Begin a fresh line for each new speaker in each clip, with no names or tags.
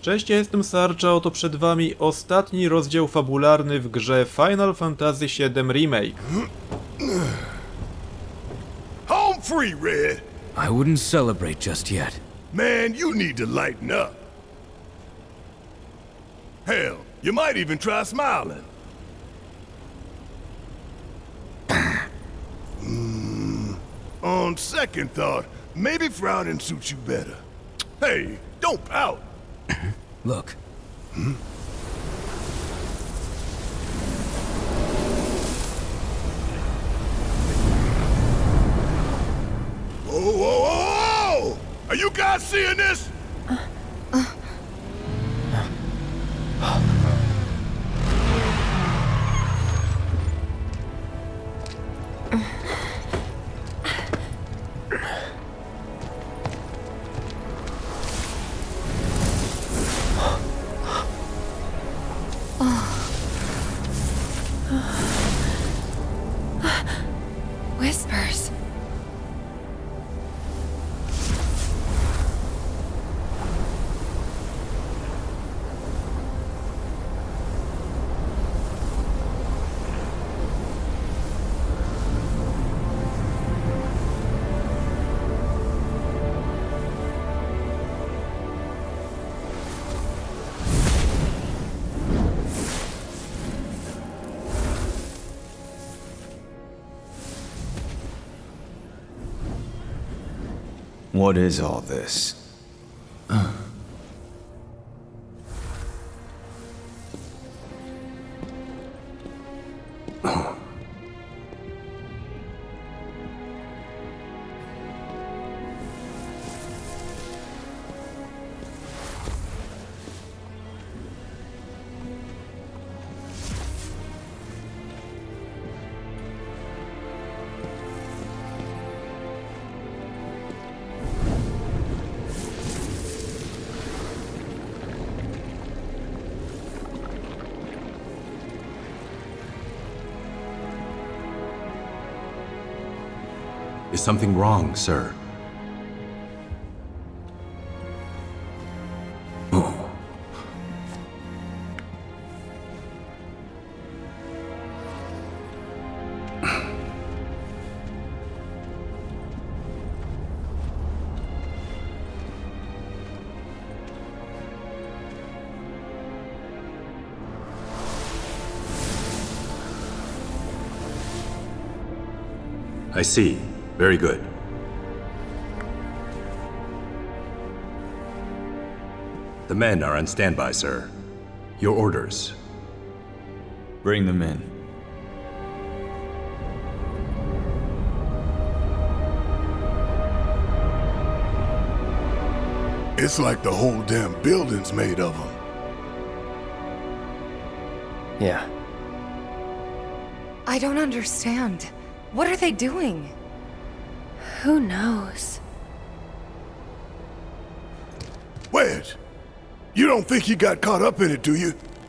Cześć, ja jestem Sarcha, oto przed wami ostatni rozdział fabularny w grze Final Fantasy VII Remake.
Home free, Red!
I wouldn't celebrate just yet.
Man, you need to lighten up. Hell, you might even try smiling. On second thought, maybe frowning suits you better. Hey, don't pout.
Look.
Whoa, whoa, whoa, whoa! Are you guys seeing this?
Whispers.
What is all this?
Is something wrong, sir? I see. Very good. The men are on standby, sir. Your orders.
Bring them in.
It's like the whole damn building's made of them.
Yeah.
I don't understand. What are they doing?
Who knows?
Wedge, you don't think he got caught up in it, do you?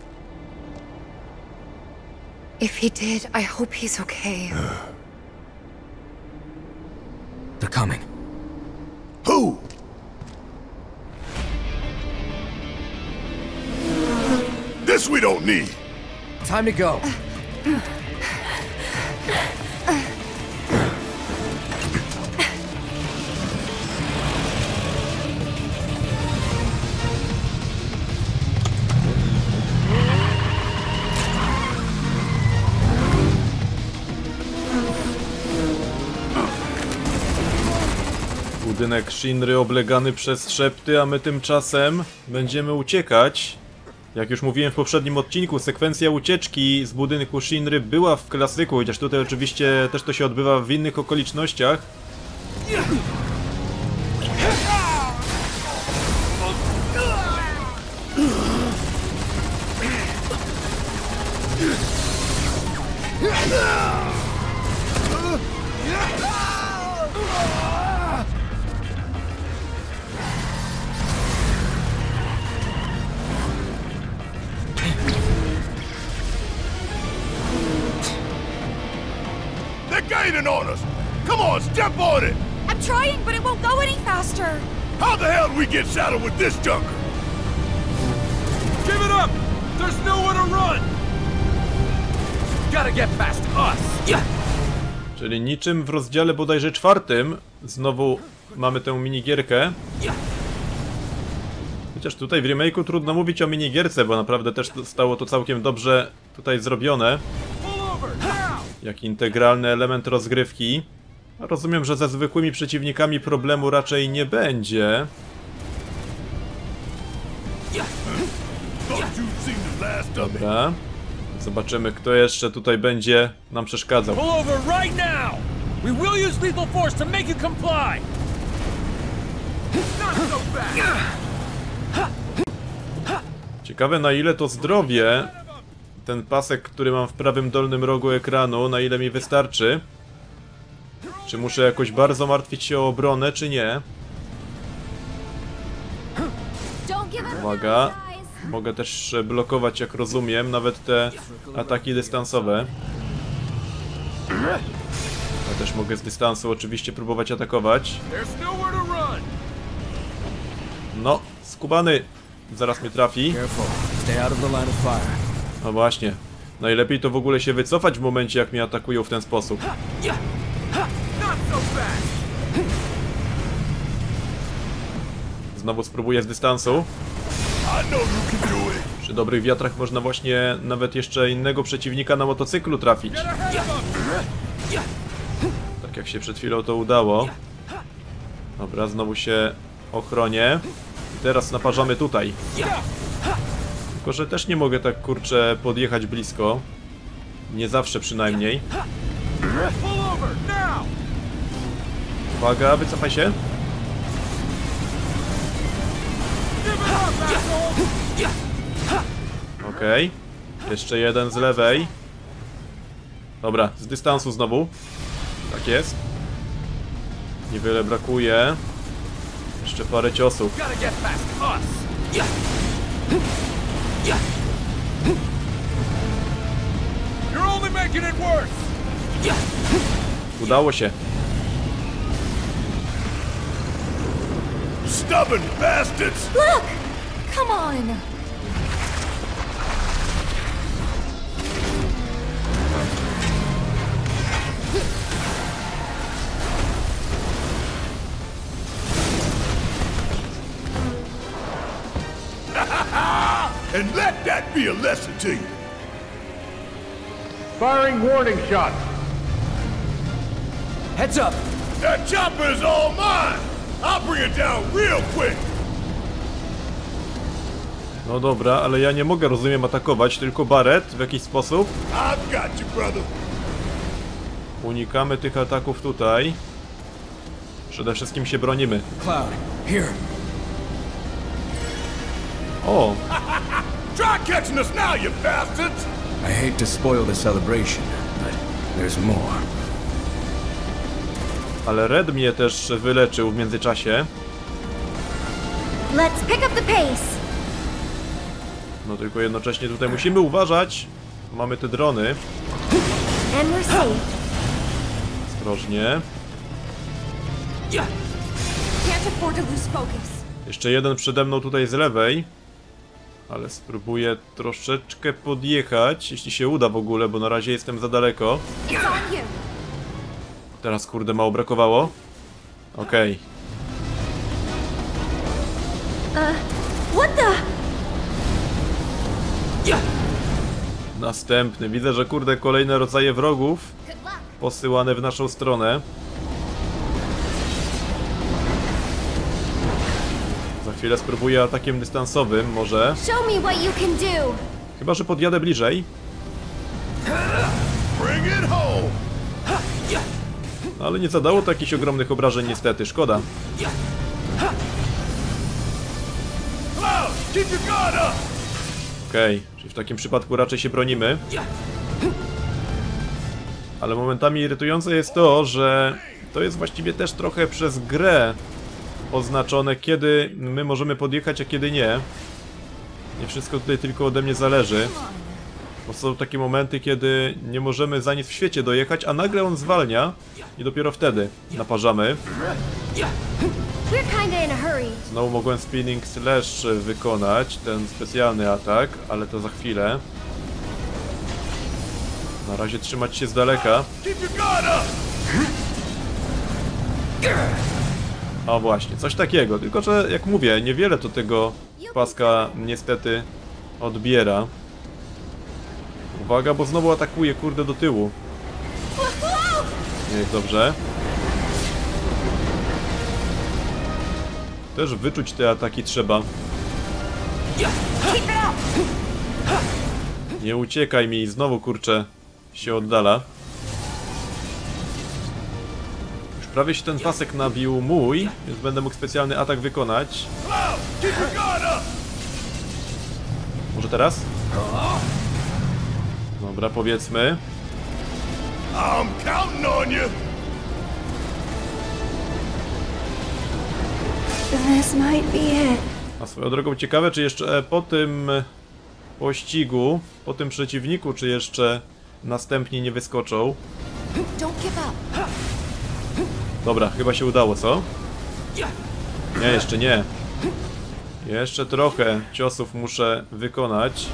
If he did, I hope he's okay.
They're coming.
Who? This we don't need.
Time to go.
Budynek Shinry oblegany przez szepty, a my tymczasem będziemy uciekać. Jak już mówiłem w poprzednim odcinku, sekwencja ucieczki z budynku Shinry była w klasyku, chociaż tutaj oczywiście też to się odbywa w innych okolicznościach.
They're gaining on us! Come on, step on it!
I'm trying, but it won't go any faster.
How the hell do we get saddled with this junker?
Give it up! There's nowhere to run! Gotta get past us! Yeah!
Czyli niczym w rozdziale bodajże 4 znowu mamy tę minigierkę. Chociaż tutaj w remake'u trudno mówić o minigierce, bo naprawdę też zostało to całkiem dobrze tutaj zrobione. Jak integralny element rozgrywki. Rozumiem, że ze zwykłymi przeciwnikami problemu raczej nie będzie. Dobra. Zobaczymy, kto jeszcze tutaj będzie nam przeszkadzał.
Pull over right now! We will use lethal force to make you comply! Not so fast!
Ciekawe, na ile to zdrowie, ten pasek, który mam w prawym dolnym rogu ekranu, na ile mi wystarczy. Czy muszę jakoś bardzo martwić się o obronę, czy nie? Uwaga. Mogę też blokować, jak rozumiem, nawet te ataki dystansowe. Ja też mogę z dystansu oczywiście próbować atakować. No, skubany zaraz mnie trafi. No właśnie. Najlepiej to w ogóle się wycofać w momencie, jak mnie atakują w ten sposób. Znowu spróbuję z dystansu. Przy dobrych wiatrach można właśnie nawet jeszcze innego przeciwnika na motocyklu trafić. Tak jak się przed chwilą to udało. Dobra, znowu się ochronię. I teraz naparzamy tutaj. Tylko że też nie mogę tak, kurczę, podjechać blisko. Nie zawsze przynajmniej. Uwaga, wycofaj się. Okej. Jeszcze jeden z lewej. Dobra, z dystansu znowu. Tak jest. Niewiele brakuje. Jeszcze parę ciosów. Udało się.
Stubborn bastards!
Look! Come on!
And let that be a lesson to you.
Firing warning shots!
Heads up!
That chopper is all mine! I'll bring it down real quick!
No dobra, ale ja nie mogę, rozumiem, atakować, tylko Barret w jakiś sposób.
I've got you, brother.
Unikamy tych ataków tutaj. Przede wszystkim się bronimy.
Cloud, here.
O!
Try catching us now, you bastards!
I hate to spoil the celebration, but there's more.
Ale Red mnie też wyleczył w międzyczasie.
Let's pick up the pace.
No tylko jednocześnie tutaj musimy uważać. Mamy te drony.
And we're safe.
Ostrożnie.
Can't afford to lose focus.
Jeszcze jeden przede mną tutaj z lewej. Ale spróbuję troszeczkę podjechać, jeśli się uda w ogóle, bo na razie jestem za daleko.
It's on you.
Teraz, kurde, mało brakowało. Okej.
What the?
Następny. Widzę, że, kurde, kolejne rodzaje wrogów posyłane w naszą stronę. Za chwilę spróbuję atakiem dystansowym, może.
Show me what you can do.
Chyba że podjadę bliżej.
Bring it home!
No, ale nie zadało to jakichś ogromnych obrażeń niestety, szkoda.
Cloud, keep your guard up!
Okej, czyli w takim przypadku raczej się bronimy. Ale momentami irytujące jest to, że to jest właściwie też trochę przez grę oznaczone, kiedy my możemy podjechać, a kiedy nie. Nie wszystko tutaj tylko ode mnie zależy. Bo są takie momenty, kiedy nie możemy za nic w świecie dojechać, a nagle on zwalnia i dopiero wtedy naparzamy.
We're kinda in a hurry.
Znowu mogłem Spinning Slash wykonać, ten specjalny atak, ale to za chwilę. Na razie trzymać się z daleka.
Keep your guard up!
O właśnie, coś takiego, tylko że jak mówię, niewiele to tego paska niestety odbiera. Uwaga, bo znowu atakuje, kurde, do tyłu. Nie jest dobrze. Też wyczuć te ataki trzeba. Nie uciekaj mi, znowu kurczę się oddala. Już prawie się ten pasek nabił mój, więc będę mógł specjalny atak wykonać.
Cloud, keep your guard up!
Może teraz? Dobra, powiedzmy.
I'm counting on you!
This might be it.
A swoją drogą ciekawe, czy jeszcze po tym pościgu, po tym przeciwniku, czy jeszcze następni nie wyskoczą.
Don't give up.
Dobra, chyba się udało, co? Nie, jeszcze nie. Jeszcze trochę ciosów muszę wykonać.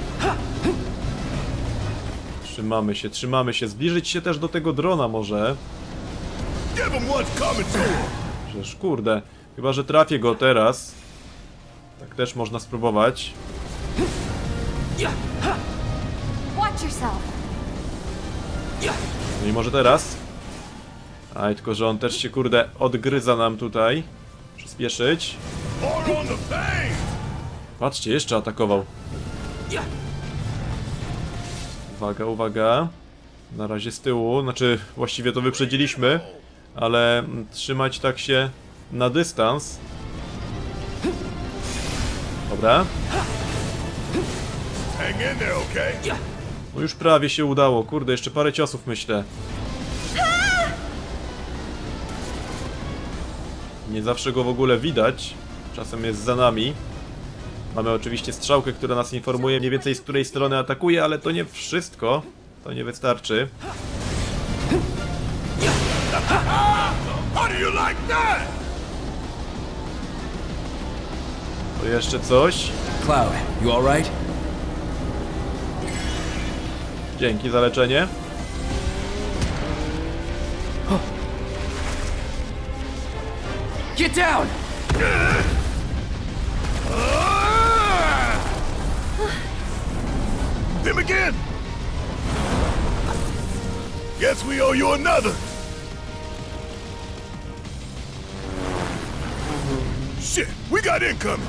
Trzymamy się, trzymamy się. Zbliżyć się też do tego drona może.
Give him what's coming to him!
Przecież kurde, chyba że trafię go teraz. Tak też można spróbować.
Watch yourself.
No i może teraz? Aj, tylko że on też się kurde odgryza nam tutaj. Przyspieszyć.
More on the pain!
Patrzcie, jeszcze atakował. Uwaga, uwaga. Na razie z tyłu, znaczy właściwie to wyprzedziliśmy, ale trzymać tak się na dystans. Dobra.
Hang in there, okay?
No już prawie się udało, kurde, jeszcze parę ciosów myślę. Nie zawsze go w ogóle widać, czasem jest za nami. Mamy oczywiście strzałkę, która nas informuje mniej więcej z której strony atakuje, ale to nie wszystko, to nie wystarczy.
How do you like that?
To jeszcze coś.
Cloud, you alright?
Dzięki za leczenie.
Get down!
Him again! Guess we owe you another! Shit, we got incoming!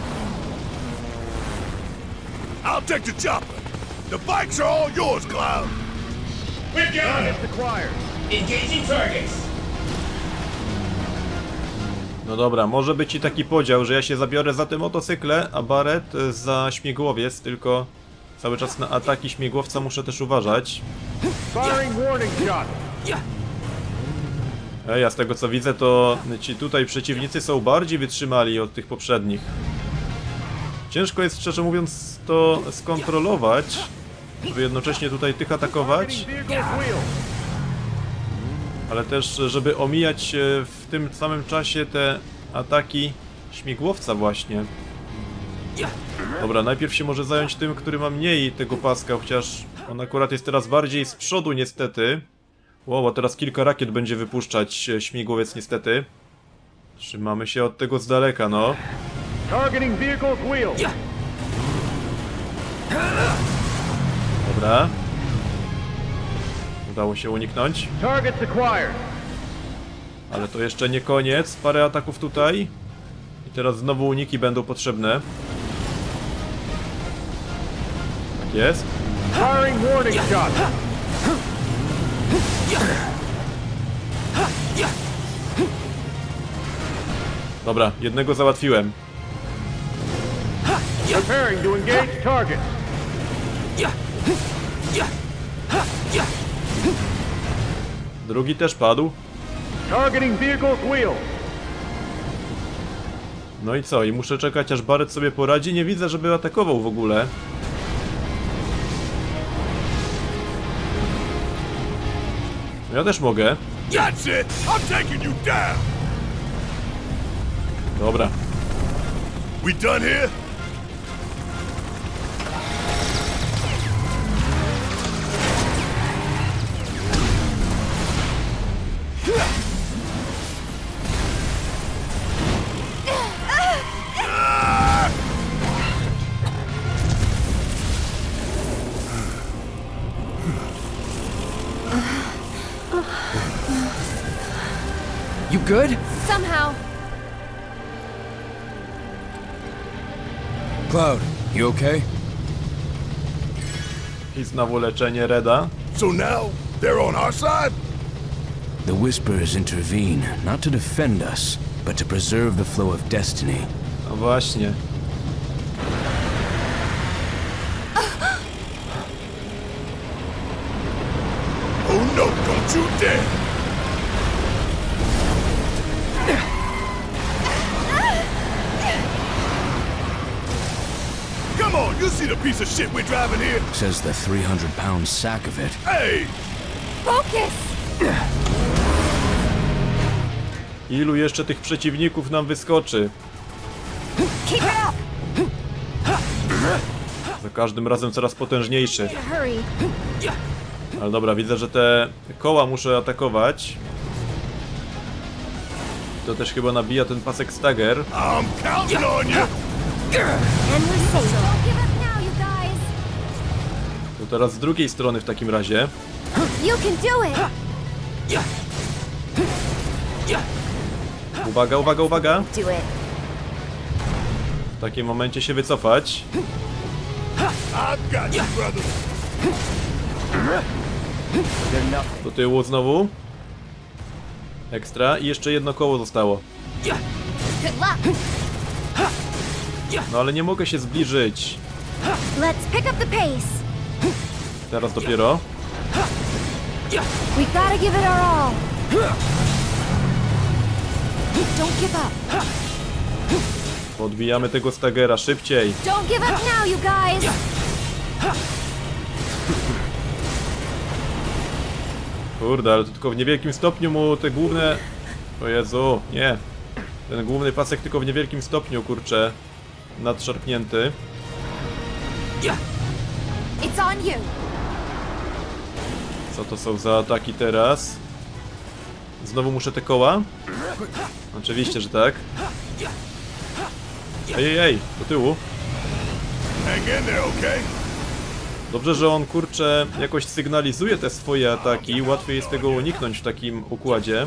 I'll take the chopper. The bikes are all yours, Cloud!
We're down! Engaging targets!
No dobra, może być i taki podział, że ja się zabiorę za te motocykle, a Barret za śmigłowiec, tylko cały czas na ataki śmigłowca muszę też uważać. Ja z tego co widzę, to ci tutaj przeciwnicy są bardziej wytrzymali od tych poprzednich. Ciężko jest, szczerze mówiąc, to skontrolować, żeby jednocześnie tutaj tych atakować, ale też, żeby omijać w tym samym czasie te ataki śmigłowca właśnie. Dobra, najpierw się może zająć tym, który ma mniej tego paska, chociaż on akurat jest teraz bardziej z przodu niestety. Wow, a teraz kilka rakiet będzie wypuszczać śmigłowiec niestety. Trzymamy się od tego z daleka, no. Dobra. Udało się uniknąć. Ale to jeszcze nie koniec. Parę ataków tutaj. I teraz znowu uniki będą potrzebne. Tak jest. Dobra, jednego załatwiłem. Drugi też padł. No i co? I muszę czekać, aż Barret sobie poradzi. Nie widzę, żeby atakował w ogóle. Ja też mogę.
That's it! I'm taking you down!
Dobra.
We done here?
You good?
Somehow.
Cloud, you okay?
I znowu leczenie Reda.
So now they're on our side?
The Whisperers intervene, not to defend us, but to preserve the flow of destiny.
No właśnie.
Oh no, don't you dare! Come on, you see the piece of shit we're driving here?
Says the 300-pound sack of it.
Hey!
Focus!
Ilu jeszcze tych przeciwników nam wyskoczy?
Keep it up!
Za każdym razem coraz potężniejszy.
Hurry.
Ale dobra, widzę, że te koła muszę atakować. To też chyba nabija ten pasek stagger.
I'm counting on you!
And we're safe. Don't give up now, you guys.
To teraz z drugiej strony w takim razie.
You can do it.
Uwaga, uwaga, uwaga!
Do it.
W takim momencie się wycofać.
I've got you, brother!
Do tyłu znowu. Ekstra. I jeszcze jedno koło zostało.
Good luck.
No ale nie mogę się zbliżyć.
Let's pick up the pace.
Teraz dopiero.
We gotta give it our all. Don't give up.
Podbijamy tego stagera szybciej.
Don't give up now, you guys.
Kurde, ale to tylko w niewielkim stopniu mu te główne... O Jezu, nie. Ten główny pasek tylko w niewielkim stopniu, kurczę, nadszarpnięty.
It's on you.
Co to są za ataki teraz? Znowu muszę te koła? Oczywiście, że tak. Ej, do tyłu.
Hang in there, okay?
Dobrze, że on, kurczę, jakoś sygnalizuje te swoje ataki. Łatwiej jest tego uniknąć w takim układzie.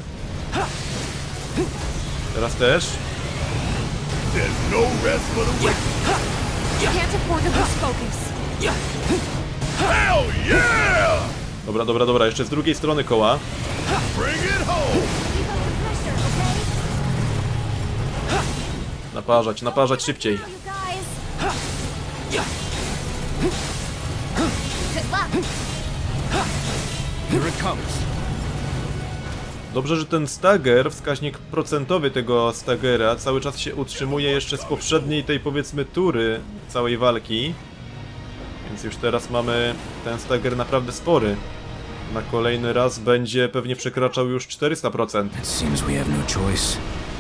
Teraz też.
There's no rest for the wicked.
Can't afford to lose focus.
Hell yeah!
Dobra, jeszcze z drugiej strony koła.
Bring it home!
Keep up the pressure, okay?
Naparzać szybciej.
You guys. Good luck.
Here it comes.
Dobrze, że ten stagger, wskaźnik procentowy tego stagera cały czas się utrzymuje jeszcze z poprzedniej tej, powiedzmy, tury całej walki. Więc już teraz mamy ten stagger naprawdę spory. Na kolejny raz będzie pewnie przekraczał już 400%.
It seems we have no choice.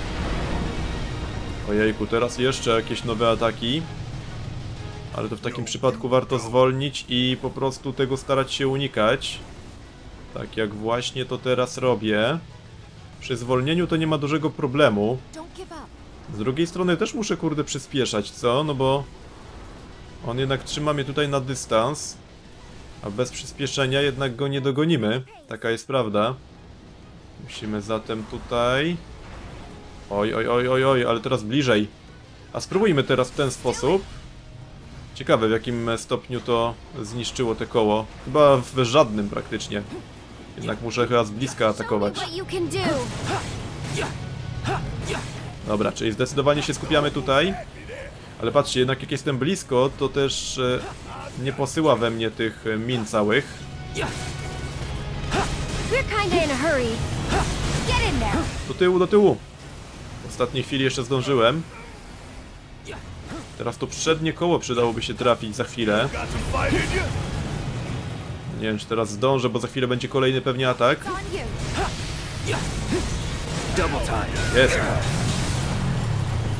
Ojejku, teraz jeszcze jakieś nowe ataki. Ale to w takim przypadku warto zwolnić i po prostu tego starać się unikać. Tak jak właśnie to teraz robię. Przy zwolnieniu to nie ma dużego problemu.
Don't give up.
Z drugiej strony też muszę, kurde, przyspieszać, co? No bo on jednak trzyma mnie tutaj na dystans. A bez przyspieszenia jednak go nie dogonimy. Taka jest prawda. Musimy zatem tutaj... Oj, ale teraz bliżej. A spróbujmy teraz w ten sposób. Ciekawe, w jakim stopniu to zniszczyło te koło. Chyba w żadnym praktycznie. Jednak muszę chyba z bliska atakować.
Show me what you can do.
Dobra, czyli zdecydowanie się skupiamy tutaj. Ale patrzcie, jednak jak jestem blisko, to też nie posyła we mnie tych min całych.
We're kinda in a hurry. Get in there.
Do tyłu! W ostatniej chwili jeszcze zdążyłem. Teraz to przednie koło przydałoby się trafić za chwilę.
Got some fight in you?
Nie wiem, czy teraz zdążę, bo za chwilę będzie kolejny pewnie atak.
It's on you.
Double time.
Jest!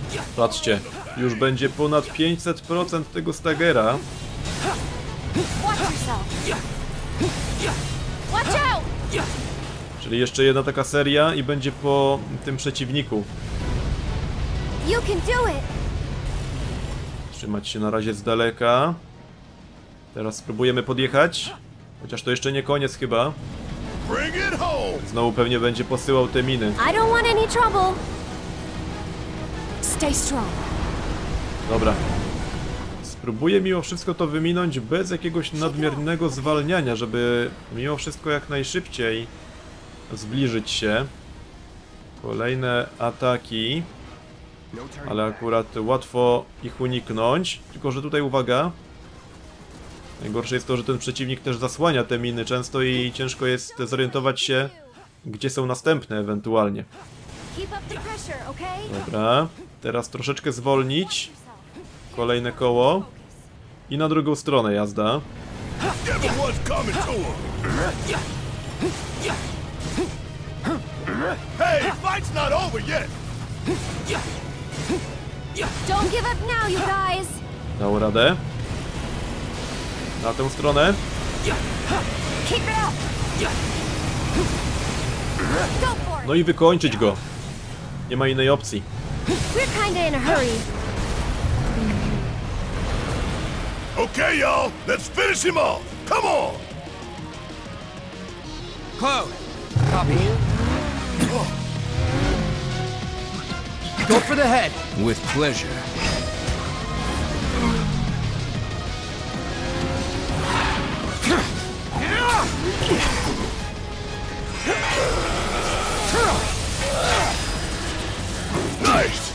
Patrzcie, już będzie ponad 500% tego stagera.
Watch yourself. Watch out!
Czyli jeszcze jedna taka seria i będzie po tym przeciwniku.
You can do it.
Trzymać się na razie z daleka. Teraz spróbujemy podjechać. Chociaż to jeszcze nie koniec chyba.
Bring it home!
Znowu pewnie będzie posyłał te miny.
I don't want any trouble. Stay strong.
Dobra. Spróbuję mimo wszystko to wyminąć bez jakiegoś nadmiernego zwalniania, żeby mimo wszystko jak najszybciej zbliżyć się. Kolejne ataki. Ale akurat łatwo ich uniknąć. Tylko że tutaj uwaga. Najgorsze jest to, że ten przeciwnik też zasłania te miny często i ciężko jest zorientować się, gdzie są następne ewentualnie.
Keep up the pressure, okay?
Dobra, teraz troszeczkę zwolnić. Kolejne koło. I na drugą stronę jazda.
Everyone's coming to him! Hey, fight's not over yet!
Don't give up now, you guys.
Dał radę. Na tę stronę.
Keep it up. Go for it.
No i wykończyć go. Nie ma innej opcji.
We're kinda in a hurry.
Okay, y'all, let's finish him off! Come on!
Cloud! Copy. Go for the head!
With pleasure.
Nice!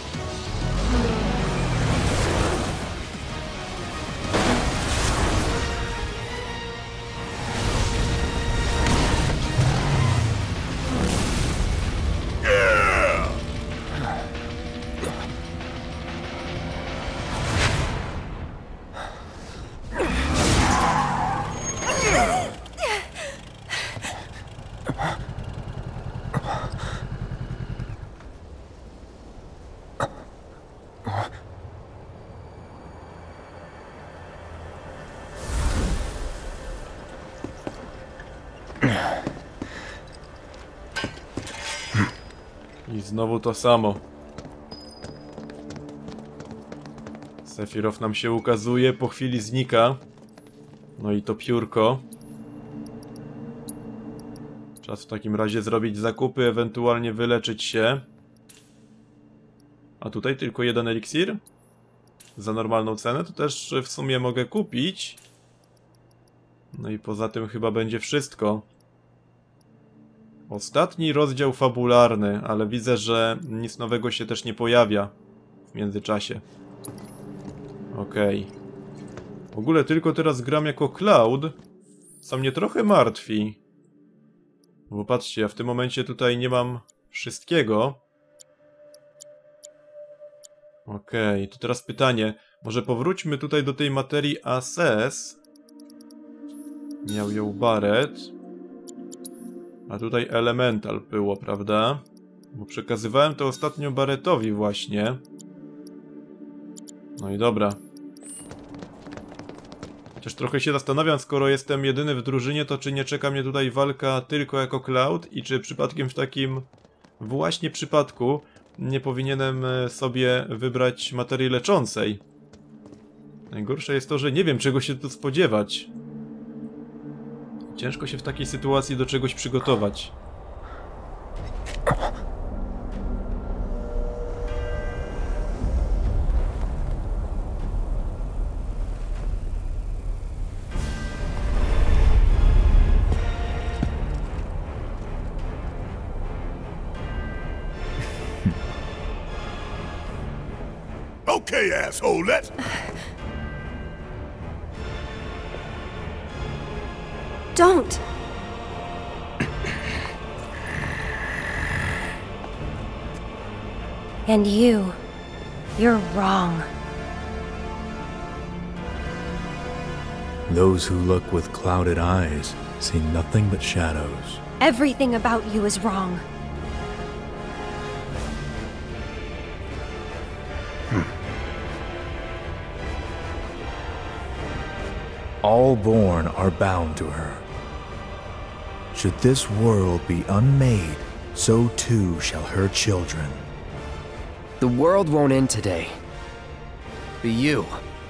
I znowu to samo. Sephiroth nam się ukazuje, po chwili znika. No i to piórko. Czas w takim razie zrobić zakupy, ewentualnie wyleczyć się. A tutaj tylko jeden eliksir? Za normalną cenę to też w sumie mogę kupić. No i poza tym chyba będzie wszystko. Ostatni rozdział fabularny, ale widzę, że nic nowego się też nie pojawia w międzyczasie. Okej. W ogóle tylko teraz gram jako Cloud, co mnie trochę martwi. Bo patrzcie, ja w tym momencie tutaj nie mam wszystkiego. Okej, to teraz pytanie. Może powróćmy tutaj do tej materii Assess. Miał ją Barret. A tutaj Elemental było, prawda? Bo przekazywałem to ostatnio Barretowi właśnie. No i dobra. Chociaż trochę się zastanawiam, skoro jestem jedyny w drużynie, to czy nie czeka mnie tutaj walka tylko jako Cloud i czy przypadkiem w takim właśnie przypadku nie powinienem sobie wybrać materii leczącej. Najgorsze jest to, że nie wiem, czego się tu spodziewać. Ciężko się w takiej sytuacji do czegoś przygotować.
Okay, asshole, let's...
Don't! And you're wrong.
Those who look with clouded eyes see nothing but shadows.
Everything about you is wrong.
All born are bound to her. Should this world be unmade, so too shall her children.
The world won't end today. But you.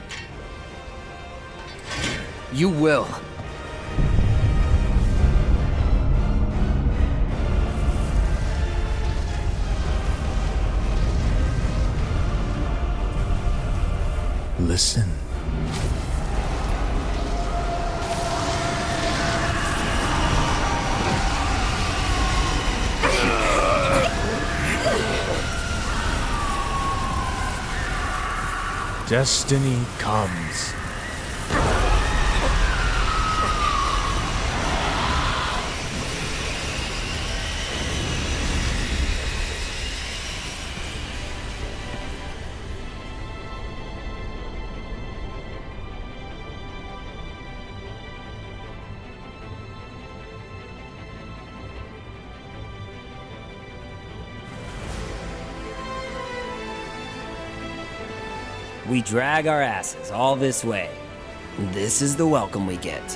You will.
Listen. Destiny comes.
We drag our asses all this way. This is the welcome we get.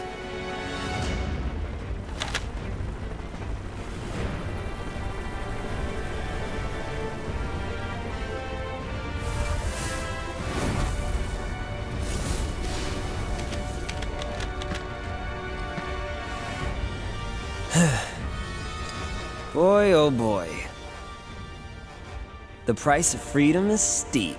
Boy, oh boy. The price of freedom is steep.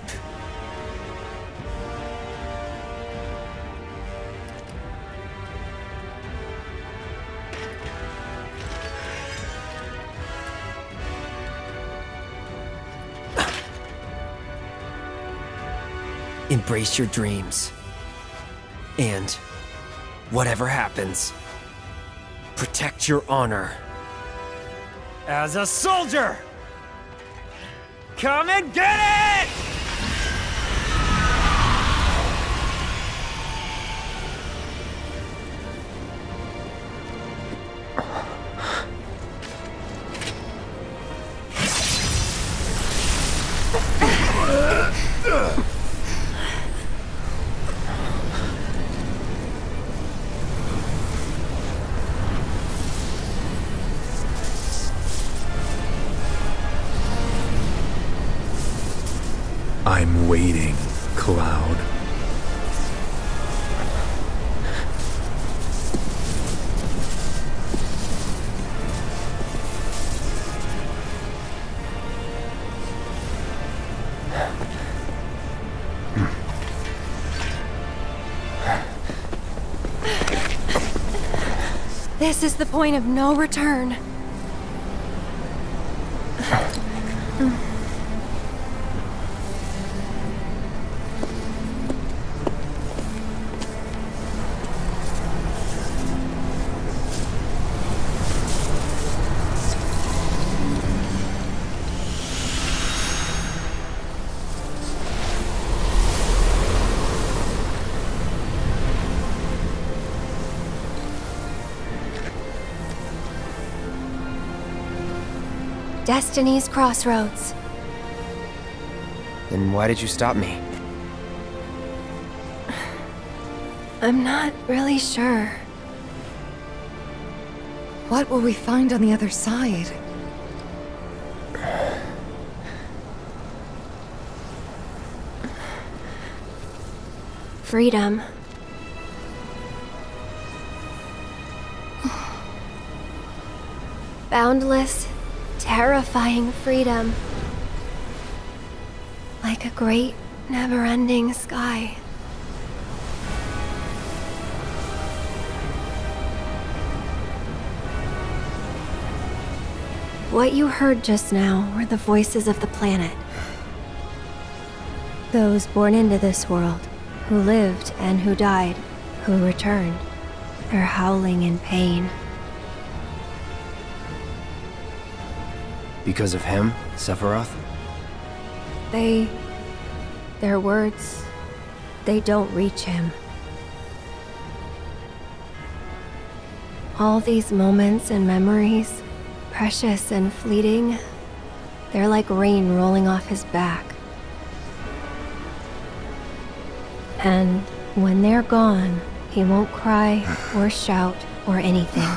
Embrace your dreams. And, whatever happens, protect your honor. As a soldier! Come and get it!
I'm waiting, Cloud.
This is the point of no return. Destiny's Crossroads.
Then why did you stop me?
I'm not really sure.
What will we find on the other side?
Freedom. Boundless, terrifying freedom. Like a great, never-ending sky. What you heard just now were the voices of the planet. Those born into this world, who lived and who died, who returned. They're howling in pain.
Because of him, Sephiroth?
Their words, they don't reach him. All these moments and memories, precious and fleeting, they're like rain rolling off his back. And when they're gone, He won't cry or shout or anything.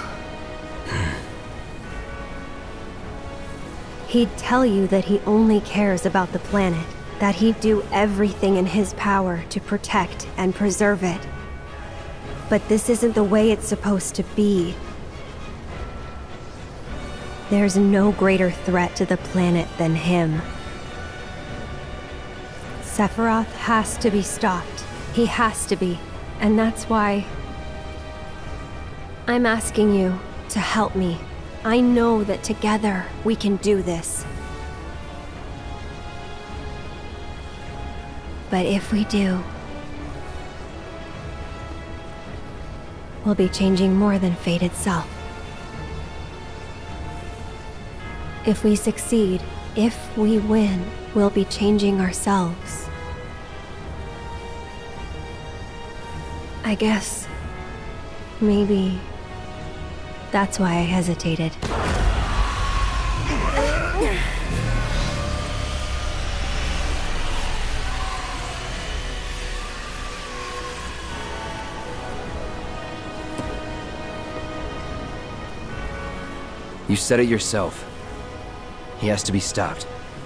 He'd tell you that he only cares about the planet, that he'd do everything in his power to protect and preserve it. But this isn't the way it's supposed to be. There's no greater threat to the planet than him. Sephiroth has to be stopped. He has to be. And that's why I'm asking you to help me. I know that together we can do this. But if we do, we'll be changing more than fate itself. If we succeed, if we win, we'll be changing ourselves. I guess maybe that's why I hesitated.
You said it yourself. He has to be stopped.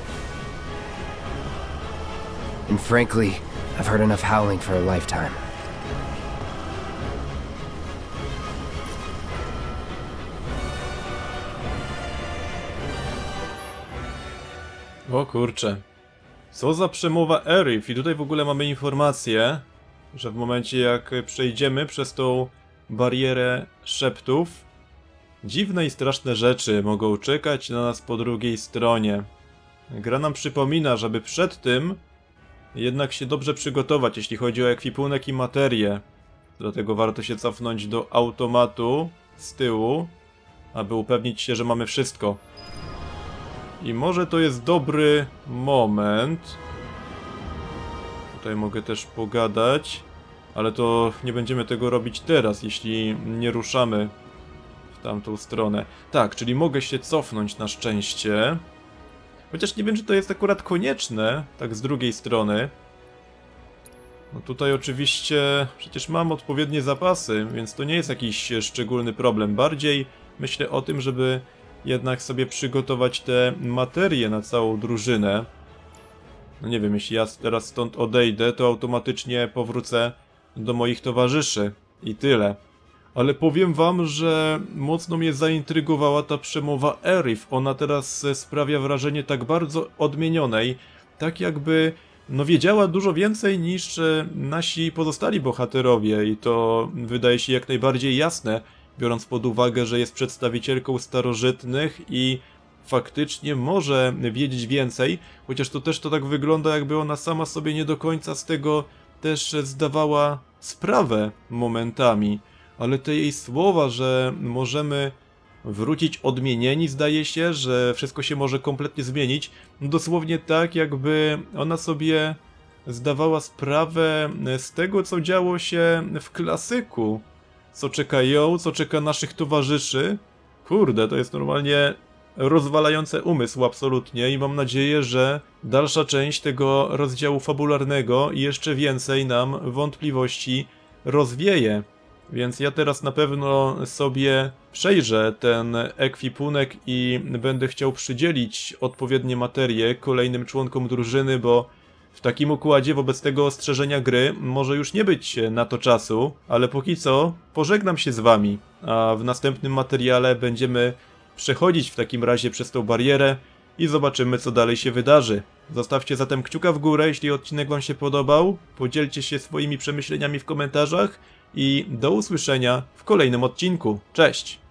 And frankly, I've heard enough howling for a lifetime.
O kurczę. Co za przemowa Aerith? I tutaj w ogóle mamy informację, że w momencie jak przejdziemy przez tą barierę szeptów, dziwne i straszne rzeczy mogą czekać na nas po drugiej stronie. Gra nam przypomina, żeby przed tym jednak się dobrze przygotować, jeśli chodzi o ekwipunek i materię. Dlatego warto się cofnąć do automatu z tyłu, aby upewnić się, że mamy wszystko. I może to jest dobry moment. Tutaj mogę też pogadać, ale to nie będziemy tego robić teraz, jeśli nie ruszamy w tamtą stronę. Tak, czyli mogę się cofnąć na szczęście. Chociaż nie wiem, czy to jest akurat konieczne, tak z drugiej strony. No tutaj oczywiście przecież mam odpowiednie zapasy, więc to nie jest jakiś szczególny problem. Bardziej myślę o tym, żeby jednak sobie przygotować te materie na całą drużynę. No nie wiem, jeśli ja teraz stąd odejdę, to automatycznie powrócę do moich towarzyszy. I tyle. Ale powiem wam, że mocno mnie zaintrygowała ta przemowa Aerith. Ona teraz sprawia wrażenie tak bardzo odmienionej, tak jakby no wiedziała dużo więcej niż nasi pozostali bohaterowie i to wydaje się jak najbardziej jasne, biorąc pod uwagę, że jest przedstawicielką starożytnych i faktycznie może wiedzieć więcej, chociaż to też to tak wygląda, jakby ona sama sobie nie do końca z tego też zdawała sprawę momentami. Ale te jej słowa, że możemy wrócić odmienieni, zdaje się, że wszystko się może kompletnie zmienić, dosłownie tak, jakby ona sobie zdawała sprawę z tego, co działo się w klasyku. Co czeka ją, co czeka naszych towarzyszy. Kurde, to jest normalnie rozwalające umysł absolutnie i mam nadzieję, że dalsza część tego rozdziału fabularnego i jeszcze więcej nam wątpliwości rozwieje. Więc ja teraz na pewno sobie przejrzę ten ekwipunek i będę chciał przydzielić odpowiednie materie kolejnym członkom drużyny, bo w takim układzie wobec tego ostrzeżenia gry może już nie być na to czasu, ale póki co pożegnam się z wami, a w następnym materiale będziemy przechodzić w takim razie przez tą barierę i zobaczymy, co dalej się wydarzy. Zostawcie zatem kciuka w górę, jeśli odcinek wam się podobał, podzielcie się swoimi przemyśleniami w komentarzach i do usłyszenia w kolejnym odcinku. Cześć!